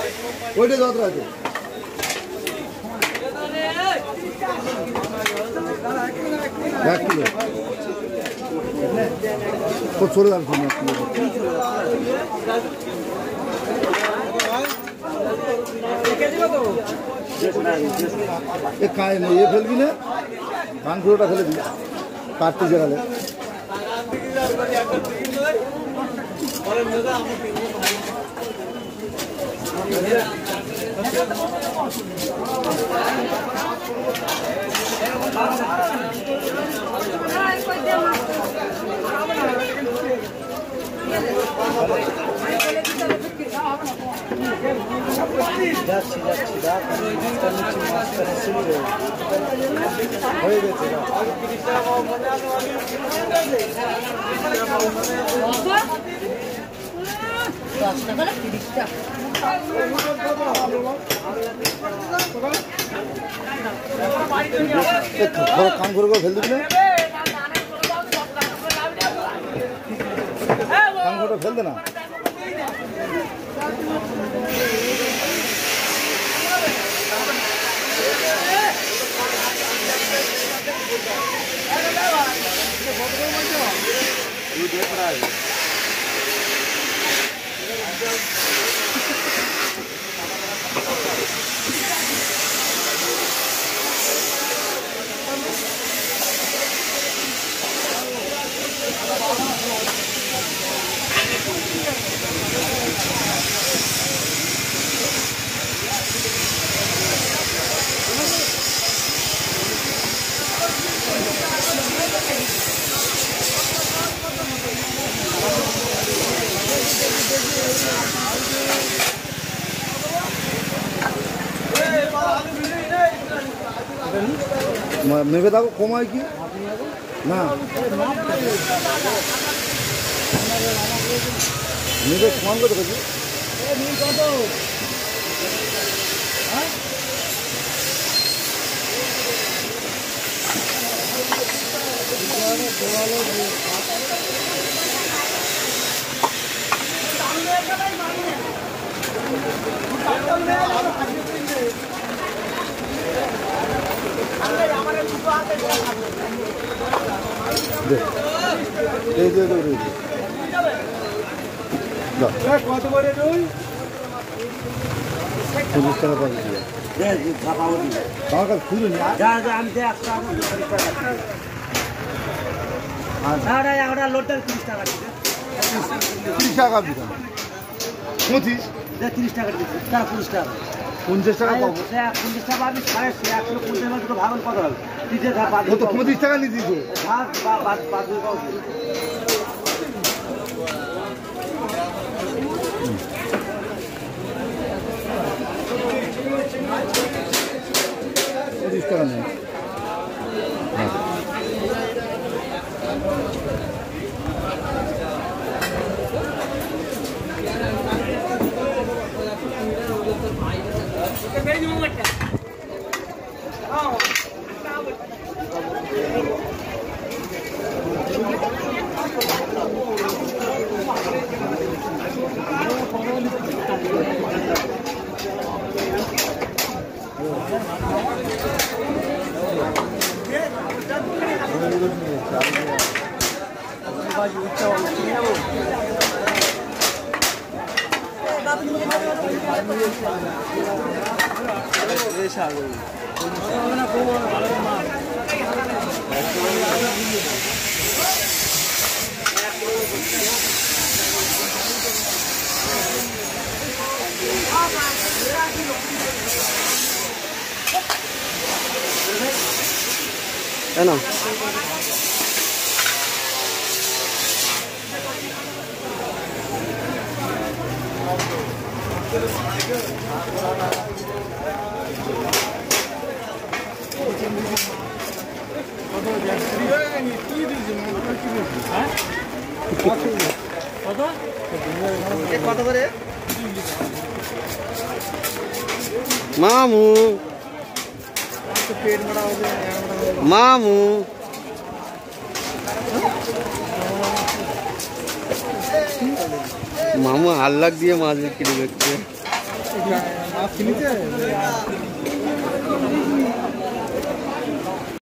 ওইটা যত আছে এক কিলো চলে যাবে ये ফেলবি না ধান পুরোটা ফেলে দিবি কাটতে জায়গালে কাম করে ফেল দিবি না কাম করে ফেল দে না মেঘে থাকো কমায় কি না মেঘে সমান কত কেজি কত করে রুই 50 টাকা পাবি আমার কাছে খুঁজে নি লোডটা 30 টাকা 30 টাকা দিতাম 25 30 টাকা দিচ্ছি 50 টাকা 50 টাকা পাবো 50 টাকা পাবি 150 টাকা ভাগন কত হবে ও তো 25 টাকা নিয়ে দিয়েছে টাকা নেই না কত করে মামু মামু মামু হাল্লাক দিয়ে মাছ বিক্রি করছে। মাছ কিনেছে